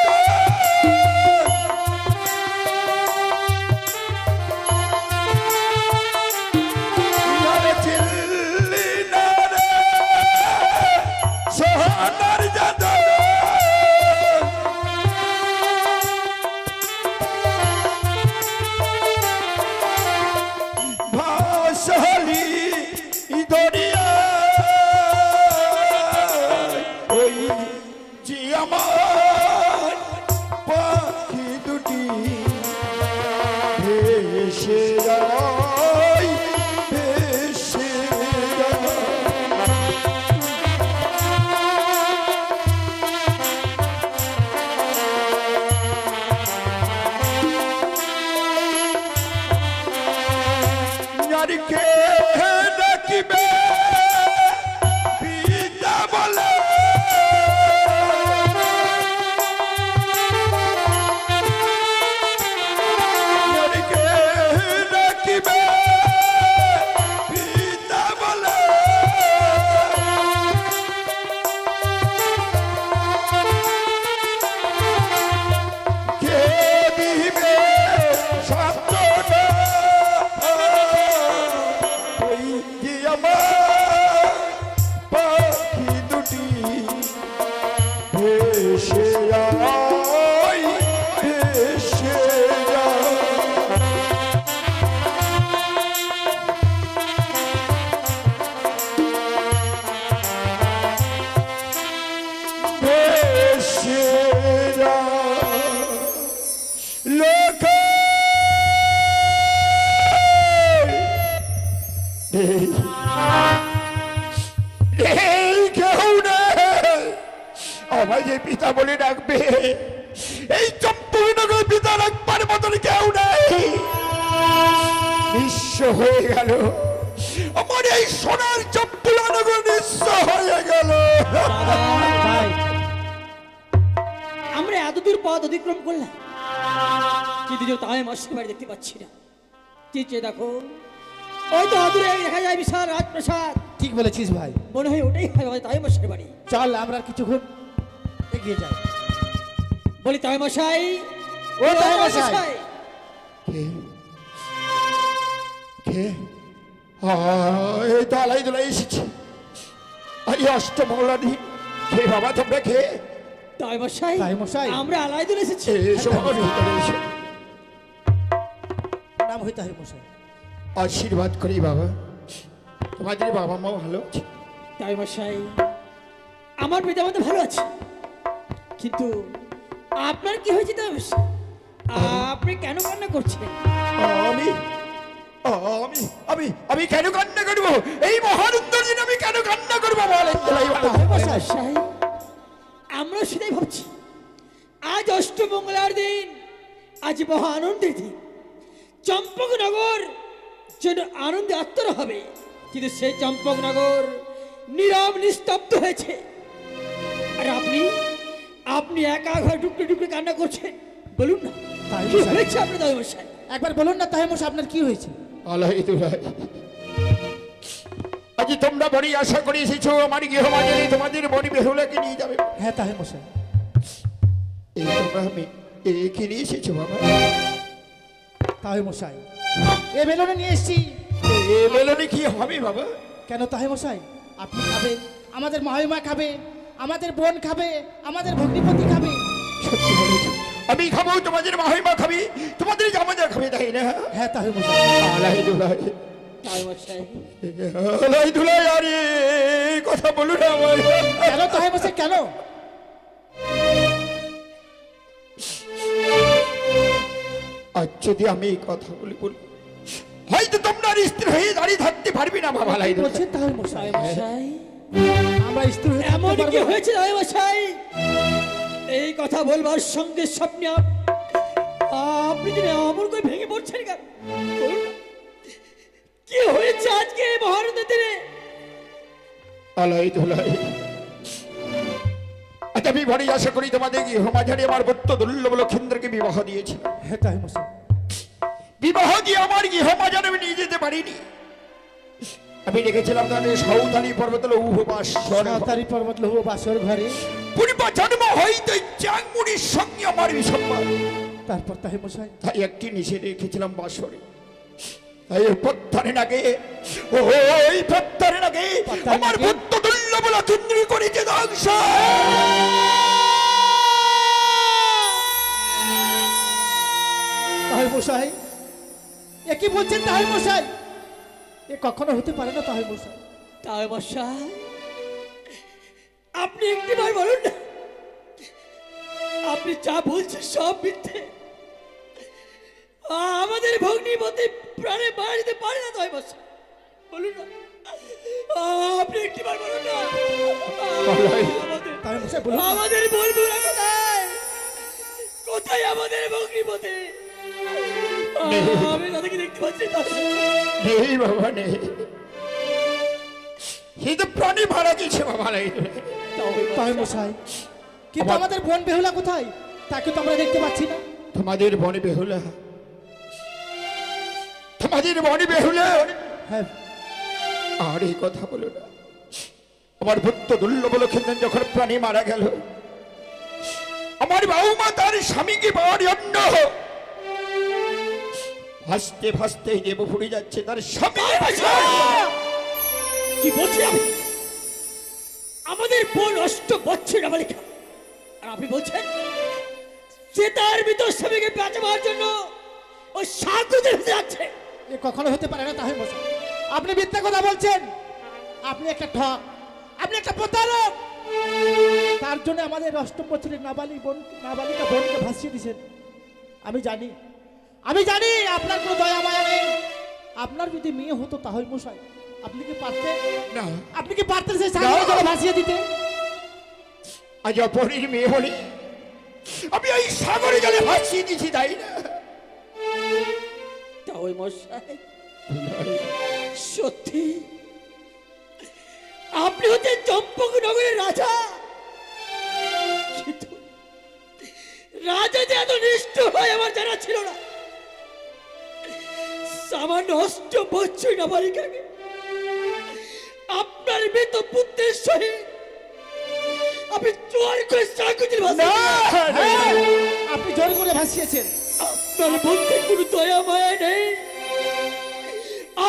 S2: यार चिल्ली ना रे सोहनर जदो। भाषाली दरिया ওই যে আমার পাখি দুটি ভেসে যায়, ভেসে যায়। নারীকে ডাকিবে পিতা বলে, নারীকে ডাকিবে পিতা বলে। কে দিবে সান্ত্বনা, ওই যে আমার পাখি দুটি ভেসে যায়, ভেসে যায়। ভেসে যায় লোক। এই কেউ নেই আমায় যে পিতা বলে ডাকবে, এই চম্পকনগর পিতা রাখবার মতন কেউ নেই। নিঃস্ব হয়ে গেল আমার এই সোনার চম্পকনগর, নিঃস্ব হয়ে গেল।
S4: আমরা এতদূর পথ অতিক্রম করলাম, কিন্তু যে তাই মাসির বাড়ি দেখতে পাচ্ছি না। চেয়ে দেখো, ওই তো অদূরে দেখা যায় বিশাল রাজপ্রাসাদ।
S6: ঠিক বলেছিস ভাই,
S4: মনে হয় ওটাই হয় তাই মাসির বাড়ি।
S6: চল আমরা আর কিছুক্ষণ এগিয়ে যাই।
S4: বলি তাই মশাই,
S6: ও তাই মশাই।
S2: কে আ, এই তো আলাই দুলাই এসেছে। এই অষ্টমঙ্গলা দিন কে বাবা তোমরা কে?
S4: তাই মশাই
S6: তাই মশাই।
S4: আমরা আলাই দিলে এসেছি।
S2: এসো বাবা, ভিতরে এসো।
S6: নাম হইতে হয় মশাই।
S2: আশীর্বাদ করি বাবা, তোমাদের বাবা মা ভালো আছে?
S4: তাই মশাই আমার পিতা মাতা ভালো আছে, কিন্তু আপনার কি হয়েছে তাই মশাই? আপনি কেন কান্না করছেন?
S2: আমি আমি আমি আমি কেন কান্না করবো? এই মহানন্দর দিন আমি কেন কান্না করবো বলেন?
S4: মশাই আমরা সেটাই ভাবছি। আজ অষ্টমঙ্গলার দিন, আজ মহা আনন্দের দিন। চম্পকনগর যেন আনন্দে আত্মরা হবে, কিন্তু সেই চম্পকনগর নীরব নিস্তব্ধ হয়েছে। আর আপনি আপনি একা ঘর টুকরে টুকরে কান্না করছেন। বলুন না
S6: তাই
S4: কি
S6: মশাই।
S4: হয়েছে আপনার দাদা মশাই?
S6: একবার বলুন না তাই মশাই, আপনার কি হয়েছে?
S2: আলাই দুলাই, আজ তোমরা বড়ি আশা করে এসেছো আমার গৃহমাজারে তোমাদের বড়ি বেহুলাকে নিয়ে যাবে।
S6: হ্যাঁ তাই মশাই।
S2: এই তোমরা আমি একে নিয়ে এসেছো বাবা?
S6: তাই মশাই এ বেলুনে নিয়ে এসছি।
S2: এ বেলনে কি হবে বাবা?
S6: কেন তাই মশাই? আপনি খাবেন, আমাদের মহিমা খাবে, আমাদের বোন খাবে, আমাদের ভগ্নিপতি খাবে।
S2: সত্যি বলেছো, আমি খাবো, তোমাদের মাহিমা খাবি, তোমাদের জামাজা খাবে, তাই না?
S6: হ্যাঁ তাই মশাই।
S2: আলাই দুলাই,
S4: তাই মশাই
S2: আলাই দুলাই, আরে এই কথা বলো না আমার।
S6: কেন তাই মশাই কেন?
S2: আজ যদি আমি এই কথা বলি বলি হয়তো তোমরা আর স্ত্রী হয়ে দাঁড়িয়ে থাকতে পারবি না বাবা। আলাই দুলাই,
S6: বলছেন তাই মশাই।
S4: তাই মশাই
S6: আমরা স্ত্রী হয়ে
S4: এমন
S6: থাকতে
S4: কি
S6: পারবো না।
S4: হয়েছে দাদা মশাই? এই কথা বলবার সঙ্গে স্বপ্নে আপ- আপনি যদি অমর করে ভেঙে পড়ছেন কেন? বলুন না, কি হয়েছে আজকে এই মহানন্দের দিনে?
S2: আলাই দুলাই, আজ আমি বড় আশা করি তোমাদের গৃহমাঝারে আমার বত্ত দুর্লভ লক্ষেন্দ্রকে বিবাহ দিয়েছি।
S6: হ্যাঁ তাই মশাই।
S2: বিবাহ দিয়ে আমার গৃহমাঝারে আমি নিয়ে যেতে পারিনি। আমি রেখেছিলাম তাদের সাঁওতালি পর্বত লৌহবাসর
S6: সাঁতারি পর্বত লৌহ বাসর ঘরে।
S2: পূর্ব জন্ম হইতে চাংমুনির সঙ্গে আমার বিষম্বাদ।
S6: তারপর তাই মশাই।
S2: তাই একটি নিচে রেখেছিলাম বাসরে। তাই প্রত্যারের আগে ওই প্রত্যারের আগে
S6: প্রত্যারের
S2: আমার
S6: আগে?
S2: বত্ত দুর্লভ লক্ষেন্দ্র করেছে ধ্বংস।
S6: তাই মশাই এ কি বলছেন তাই মশাই? এ কখনো হতে পারে না তাই মশাই।
S4: তাই মশাই আপনি একটিবার বলুন না, আপনি যা বলছেন সব মিথ্যে। আমাদের ভগ্নিপতি প্রাণে মারা যেতে পারে না। তাই মশাই বলুন না, আপনি একটিবার বলুন না। আমাদের-
S6: তাই মশাই বলুন না।
S4: আমাদের বলবুরা কোথায়? কোথায় আমাদের ভগ্নিপতি? আমি তাদেরকে দেখতে পাচ্ছি না।
S2: নেই বাবা নেই, সে তো প্রাণী মারা গেছে বাবা। আলাই দুলাই,
S6: তাই মশাই কিন্তু
S2: আমার-
S6: আমাদের বোন বেহুলা কোথায়? তাকে তো আমরা দেখতে পাচ্ছি না।
S2: তোমাদের বনে বেহুলা, তোমাদের বনে বেহুলা।
S6: হ্যাঁ
S2: আর এই কথা বলো না। আমার ভক্ত দুর্লভ লক্ষেন্দ্র যখন প্রাণী মারা গেল, আমার বাবুমা তার স্বামীকে পাওয়ার জন্য ভাসতে ভাসতে দেবপুরে যাচ্ছে তার স্বামী।
S4: কি বলছি আমি? আমাদের বোন অষ্ট বছর বালিকা, আর আপনি বলছেন সে তার ভিতর স্বামীকে বাঁচাবার জন্য ওই সাধুদের হতে যাচ্ছে?
S6: এ কখনো হতে পারে না তাই মশাই। আপনি মিথ্যা কথা বলছেন। আপনি একটা ঠক, আপনি একটা প্রতারক। তার জন্য আমাদের অষ্টম বছরের নাবালিক বোন নাবালিকা বোনকে ভাসিয়ে দিয়েছেন। আমি জানি, আমি জানি আপনার কোনো দয়া মায়া নেই। আপনার যদি মেয়ে হতো তাহলে মশাই আপনি কি পারতেন?
S2: না,
S6: আপনি কি পারতেন সেই সাগরে জলে ভাসিয়ে দিতে?
S2: আজ অপরের মেয়ে বলি আমি এই সাগরে জলে ভাসিয়ে দিছি, তাই না?
S4: তা ওই মশাই সত্যি আপনি হচ্ছেন চম্পক নগরের রাজা, কিন্তু রাজা যে এত নিষ্ঠুর হয় আমার জানা ছিল না। সামান্য অষ্ট বছর নাবালিকাকে আপনার মৃত পুত্রের সহিত আপনি জোর করে সাকুতির ভাষা,
S6: হ্যাঁ, আপনি জোর করে ভাসিয়েছেন।
S4: আপনার মধ্যে কোনো দয়া মায়া নেই।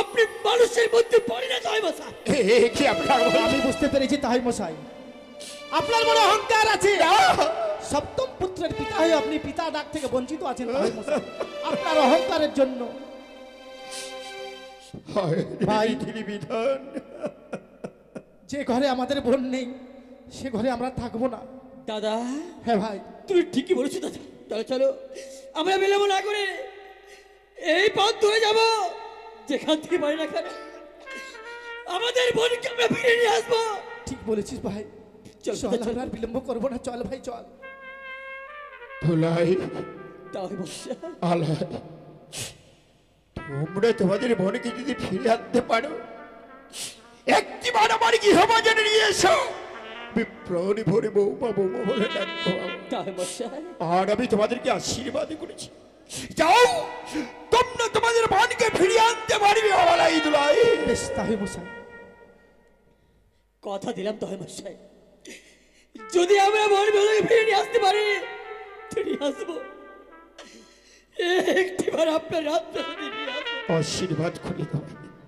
S4: মানুষের মধ্যে পড়ে না তাই মশাই।
S2: এ এ, কি আপনার বলছেন?
S6: আমি বুঝতে পেরেছি তাই মশাই, আপনার মনে অহংকার আছে। সপ্তম পুত্রের পিতা হয়ে আপনি পিতা ডাক থেকে বঞ্চিত আছেন তাই মশাই, আপনার অহংকারের জন্য।
S2: হায় রে
S6: ভাই।
S2: বিধির বিধান।
S6: যে ঘরে আমাদের বোন নেই সে ঘরে আমরা থাকবো না।
S4: দাদা
S6: হ্যাঁ ভাই,
S4: তুমি ঠিকই বলেছো দাদা। তাহলে চলো আমরা বিলম্ব না করে এই পথ ধরে যাব, যেখান থেকে পারি না কেন আমাদের বোনকে আমরা ফিরে নিয়ে আসবো।
S6: ঠিক বলেছিস ভাই,
S4: চল,
S6: চল
S4: চল।
S6: আমরা আর বিলম্ব করবো না, চল ভাই চল।
S2: ধুলাই
S4: তাই মশাই।
S2: আলাই, তোমরা তোমাদের বোনকে যদি ফিরে আনতে পারো, একটিবার আমার গৃহবাজারে নিয়ে এসো, বিপ্রণী ভরে বৌমা বৌমা বলে ডাকবো।
S4: তাই মশাই।
S2: আর আমি তোমাদেরকে আশীর্বাদ করেছি, যাও তোমরা তোমাদের বোনকে ফিরিয়ে আনতে পারবে। আলাই দুলাই,
S6: বেশ তাই মশাই,
S4: কথা দিলাম তাই মশাই, যদি আমরা বোন বেলাকে ফিরে নিয়ে আসতে পারি ফিরে আসবো। একটিবার আপনার রাত্রে নিয়ে আসবো।
S2: আশীর্বাদ করে দাও।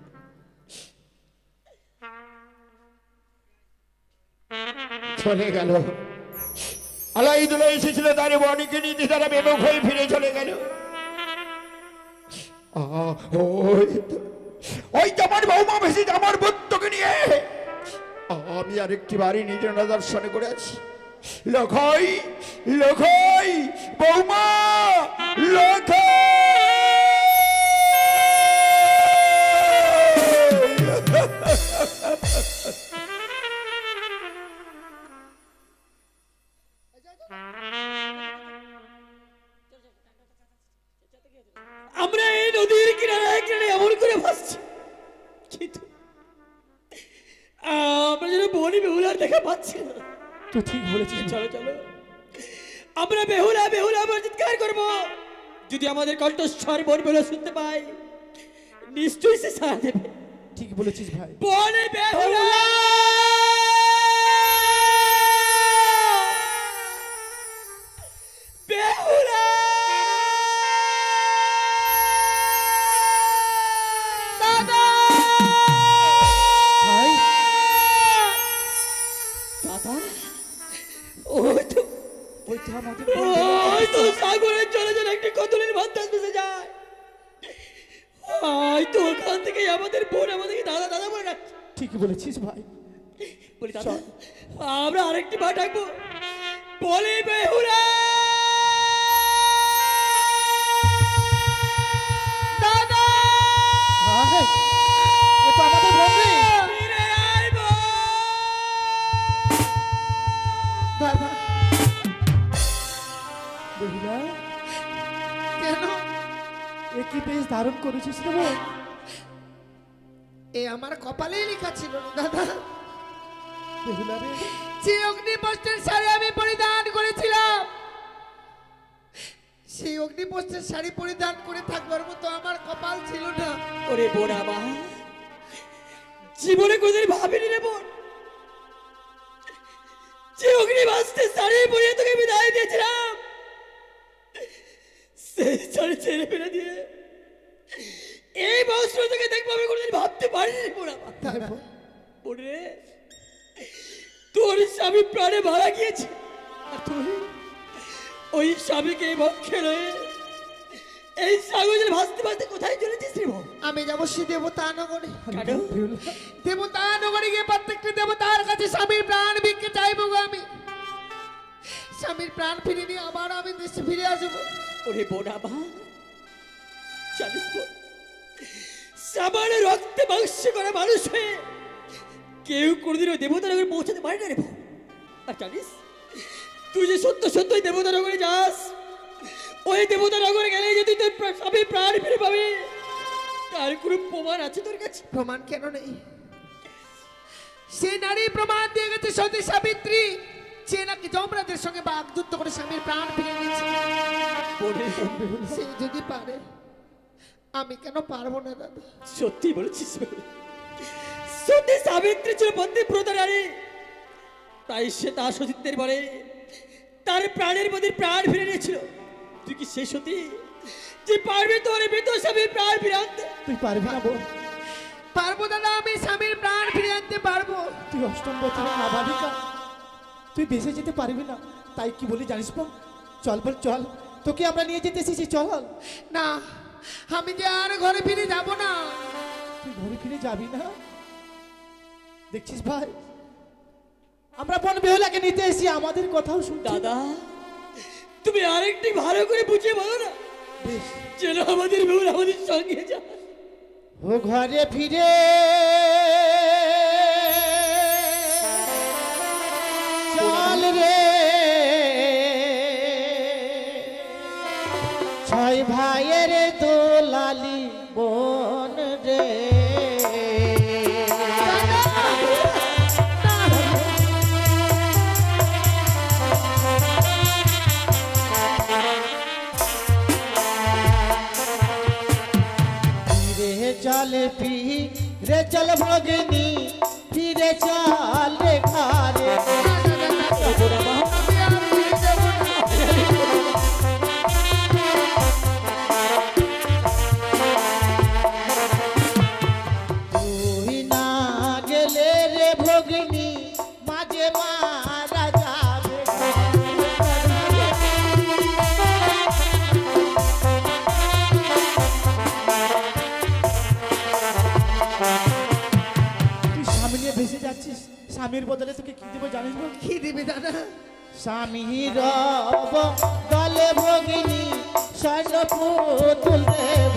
S2: চলে গেল। আলাইদুল্লাহ এসেছিল তার বোনকে নিতে, তারা বেবক হয়ে ফিরে চলে গেল। আহ, ওই তো- ওই তো আমার বৌমা ভেসে আমার বন্ধুকে নিয়ে আমি আরেকটি বাড়ি নিজের দর্শনে করে আছি। লখই লখই বৌমা
S4: আমরা এই নদীর কিনারে কিনারে এমন করে ভাসছি, কিন্তু আমরা যেন বনি বেহুলার দেখা পাচ্ছি না।
S6: তো ঠিক বলেছিস।
S4: চলো চলো আমরা বেহুলা বেহুলা বলে চিৎকার করবো। যদি আমাদের কণ্ঠস্বর বন বেহুলা শুনতে পাই নিশ্চয়ই সে সাড়া দেবে।
S6: ঠিক বলেছিস ভাই।
S4: বনে বেহুলা বেহুলা দাদা
S6: ভাই
S4: দাদা ওই তো
S6: ওই তো আমাদের
S4: ওই তো সাগরের জলে জলে একটি কদলের বাতাস ভেসে যায়। হয়তো ওখান থেকে আমাদের বোন আমাদেরকে দাদা দাদা বলে ডাকছে।
S6: ঠিক বলেছিস ভাই।
S4: বলি দাদা আমরা আরেকটি পা ডাকবো, বলি বেহুলা দাদা
S6: ভাই এ তো আমাদের বোন রে।
S4: ফিরে আয় বোন।
S1: দাদা
S6: বেহুলা,
S1: কেন
S6: এ কি বেশ ধারণ করেছিস রে বোন?
S1: এ আমার কপালেই লেখা ছিল না দাদা।
S6: বেহুলা রে,
S1: যে অগ্নিপোষ্টের শাড়ি আমি পরিধান করেছিলাম, সেই অগ্নিপোষ্টের শাড়ি পরিধান করে থাকবার মতো আমার কপাল ছিল না।
S4: ওরে বোন আমার জীবনে কোনদিন ভাবিনি রে বোন, যে অগ্নিবাস্তে শাড়ি পরিয়ে তোকে বিদায় দিয়েছিলাম সেই শাড়ি ছেড়ে ফেলে দিয়ে এই বস্ত্র তোকে দেখবো আমি কোনদিন ভাবতে পারিনি বোন আমার।
S1: দাদা
S4: বোন রে তোর স্বামী প্রাণে মারা গিয়েছে, আর তুই ওই স্বামীকে বক্ষে রয়ে এই সাগরে ভাসতে ভাসতে কোথায় চলেছিস রে বোন?
S1: আমি যাবো সে দেবতা নগরে।
S4: কেন?
S6: বেহুলা
S1: দেবতা নগরে গিয়ে প্রত্যেকটি দেবতার কাছে স্বামীর প্রাণ ভিক্ষে চাইবো গো আমি। স্বামীর প্রাণ ফিরে নিয়ে আবার আমি দেশে ফিরে আসবো।
S4: ওরে বোন আমার জানিস বোন, সামান্য রক্তে মাংস করা মানুষ হয়ে কেউ কোনোদিন ওই দেবতানগরে পৌঁছাতে পারে না রে বোন। আর জানিস তুই যে সত্য সত্যই দেবতানগরে যাস, ওই দেবতানগরে গেলে যদি তোর প্রা- স্বামী প্রাণ ফিরে পাবি তার কোনো প্রমাণ আছে তোর কাছে?
S1: প্রমাণ কেন নেই? সে নারী প্রমাণ দিয়ে গেছে সতী সাবিত্রী, সে নাকি যমরাজের সঙ্গে বাগযুদ্ধ করে স্বামীর প্রাণ ফিরে নিয়েছে।
S4: বোনে
S1: সে যদি পারে আমি কেন পারবো না দাদা?
S4: সত্যি বলেছিস বোন। সত্যি সাবিত্রী ছিল পতিব্রতা নারী, তাই সে তার সতীত্বের বলে তার প্রাণের মধ্যে প্রাণ ফিরে নিয়েছিল। তুই কি সে সতী যে পারবি তোর মৃত স্বামীর প্রাণ ফিরে আনতে?
S6: তুই পারবি না বোন?
S1: পারবো দাদা, আমি স্বামীর প্রাণ ফিরে আনতে পারবো।
S6: তুই অষ্টম বছরের নাবালিকা, তুই বেঁচে যেতে পারবি না। তাই কি বলি জানিস না, চল বল চল, তোকে আমরা নিয়ে যেতে এসেছি, চল।
S1: না, আমি যে আর ঘরে ফিরে যাব না।
S6: তুই ঘরে ফিরে যাবি না? দেখছিস ভাই, আমরা বন বেহুলাকে নিতে এসেছি, আমাদের কথাও শুনছি না।
S4: দাদা, তুমি আরেকটি ভালো করে বুঝিয়ে বলো না,
S6: বেশ,
S4: যেন আমাদের বেহুলা আমাদের সঙ্গে যায়।
S6: ও ঘরে ফিরে চল রে, ছয় ভাইয়ের দোলালি বোন রে। चल पी रे चल भगनी फिरे चल रे घरे। তুই না গেলে রে ভগনি মাঝে মারা যাবে। ভেসে যাচ্ছিস, স্বামীর বদলে তোকে কি দেবো জানিস?
S1: কি দিবি দাদা?
S6: স্বামীর দলে ভগিনী স্বর্ণ পুতুল দেব।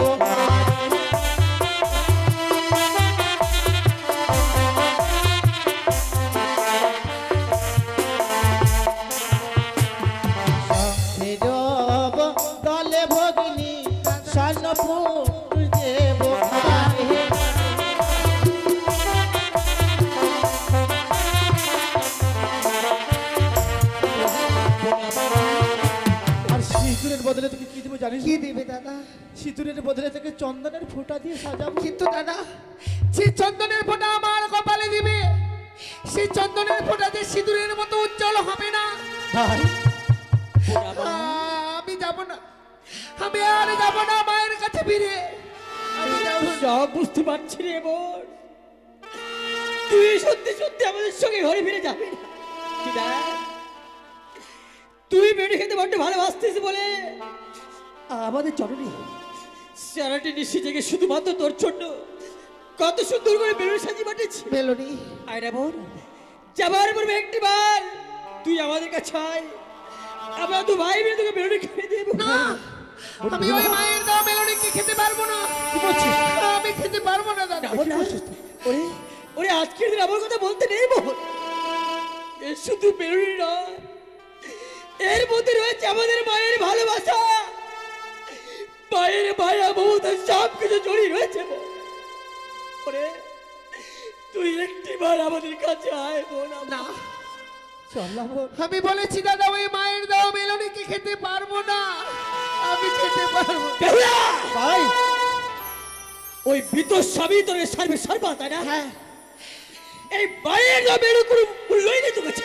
S6: দলে ভগিনী স্বর্ণ পুতুল দেব। বদলে তোকে কি দেবো জানিস?
S1: কি দিবে দাদা?
S6: সিঁদুরের বদলে তোকে চন্দনের ফোঁটা দিয়ে সাজাবো।
S1: কিন্তু দাদা, সেই চন্দনের ফোঁটা আমার কপালে দিবে, সেই চন্দনের ফোঁটা যে সিঁদুরের মতো উজ্জ্বল হবে না।
S6: ভাই,
S1: আমি যাব না, আমি আর যাব না মায়ের কাছে ফিরে। আমি যাব না।
S4: সব বুঝতে পারছি রে বোন, তুই সত্যি সত্যি আমাদের সঙ্গে ঘরে ফিরে যাবি না। কি দেখ, তুই বেড়ে খেতে বড্ড ভালোবাসতিস বলে আমাদের জননী সারাটি নিশি থেকে শুধুমাত্র তোর জন্য কত সুন্দর করে বেলুন সাজিয়ে পাঠিয়েছি।
S1: মেলোনি,
S4: আয়রা বোন, যাবার পর একটি বার তুই আমাদের কাছে আয়, আমরা তো ভাই মিলে তোকে বেলুন খেয়ে দেবো।
S1: না, আমি ওই মায়ের দাও মেলোনিকে খেতে পারবো না।
S6: কি বলছিস?
S1: আমি খেতে পারবো না দাদা।
S4: যাবো না। ওরে ওরে, আজকের দিন আমার কথা বলতে নেই বোন, এ শুধু বেলুনি নয়, এর মধ্যে রয়েছে আমাদের মায়ের ভালোবাসা, মায়ের মায়া মমতা সব কিছু জড়িয়ে রয়েছে। ওরে, তুই একটি বার আমাদের কাছে আয় বোন।
S1: না,
S6: চল।
S1: আমি বলেছি দাদা, ওই মায়ের দাও মেলোনিকে খেতে পারবো না, আমি খেতে পারবো না।
S6: ভাই,
S4: ওই বিতর স্বামী তোর সার্বে সার্বা, তাই না?
S1: হ্যাঁ,
S4: এই মায়ের দাও মেলু কোনো মূল্যই নেই তোকে।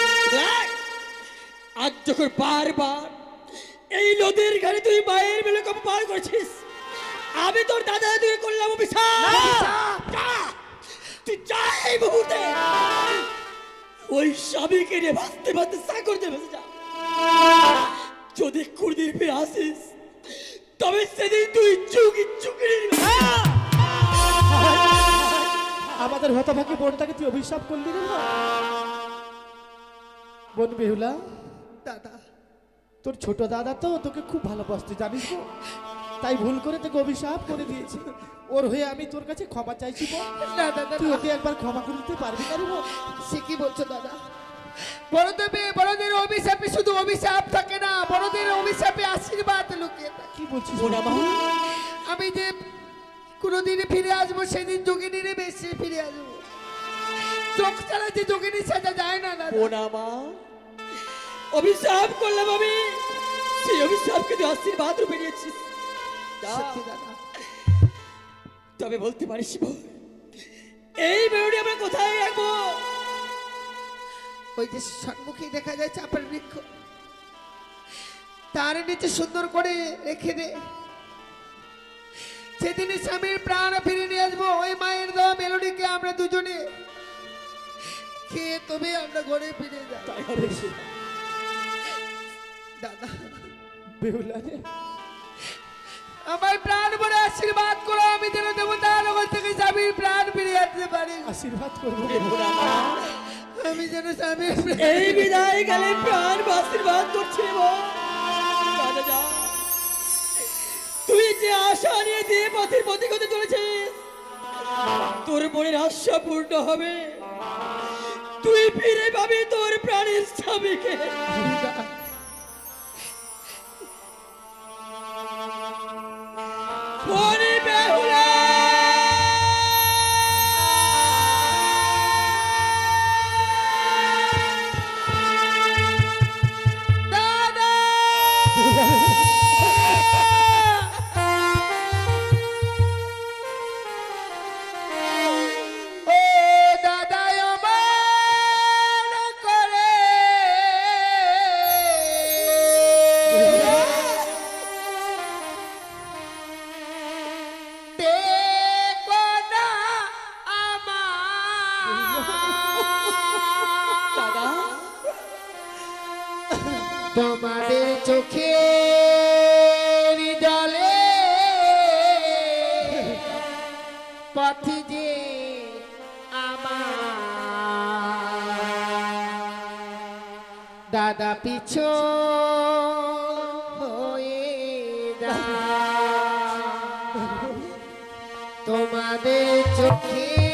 S4: আজ যখন বারবার এই নদীর ঘাটে তুই মায়ের মেলে কপ পার করছিস, আমি তোর দাদা তুই করলাম অভিশাপ। তুই যা এই মুহূর্তে ওই স্বামীকে নিয়ে ভাসতে ভাসতে সাগরতে ভেসে যা। যদি কুড়িদিন ফিরে আসিস, তবে সেদিন তুই চুকি চুকি
S6: আমাদের হতভাগী বোনটাকে তুই অভিশাপ করলি রে ভাই। বোন বেহুলা,
S1: দাদা,
S6: তোর ছোট দাদা তো তোকে খুব ভালোবাসতে জানিস তো, তাই ভুল করে তোকে অভিশাপ করে দিয়েছি। ওর হয়ে আমি তোর কাছে ক্ষমা চাইছি বোন।
S1: না দাদা,
S6: তুই ওকে একবার ক্ষমা করে দিতে পারবি না রে বোন?
S1: সে কি বলছো দাদা? বড়দেবে বড়দের অভিশাপে শুধু অভিশাপ থাকে না, বড়দের অভিশাপে আশীর্বাদ লুকিয়ে থাকে।
S6: কি বলছিস?
S1: আমি যে কোনোদিন ফিরে আসবো, সেদিন যোগিনীরে বেশি ফিরে আসবো। চোখ ছাড়া যে যোগিনী সাজা যায় না দাদা।
S4: বোনা মা, অভিশাপ করলাম আমি, সেই অভিশাপকে তুই আশীর্বাদ রূপে নিয়েছিস।
S1: সত্যি দাদা,
S4: তবে বলতে পারিস বোন, এই মেয়েটি আমরা কোথায় রাখবো?
S1: ওই যে সম্মুখে দেখা যায় চাপের বৃক্ষ, তার নিচে সুন্দর করে রেখে দে। সেদিন স্বামীর প্রাণ ফিরে নিয়ে আসবো ওই মায়ের দেওয়া মেলোডিকে আমরা দুজনে খেয়ে তবে আমরা ঘরে ফিরে যাই।
S6: তাই হবে।
S1: দাদা
S6: বেহুলা রে,
S1: আমার প্রাণ ভরে আশীর্বাদ করো, আমি যেন দেবতার নগর থেকে স্বামীর প্রাণ ফিরে আসতে পারি।
S6: আশীর্বাদ করবো।
S1: আমি যেন স্বামীর
S4: এই বিদায় গেলে প্রাণ আশীর্বাদ করছে বোন। রাজা যা, তুই যে আশা নিয়ে দিয়ে পথের পথিক হতে চলেছিস, তোর মনের আশা পূর্ণ হবে। তুই ফিরে পাবি তোর প্রাণের স্বামীকে। বনি বেহুলা,
S1: দাদা ও দাদা আমার করে দেখো না আমার তোমাদের চোখে জলে পথে যে আমার দাদা পিছু হয়ে যায় তোমাদের চোখে